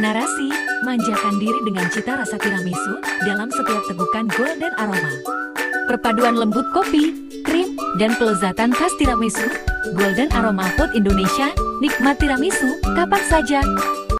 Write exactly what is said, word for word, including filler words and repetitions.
Narasi, manjakan diri dengan cita rasa tiramisu dalam setiap tegukan golden aroma. Perpaduan lembut kopi, krim, dan kelezatan khas tiramisu, Golden Aroma Food Indonesia, nikmat tiramisu kapan saja.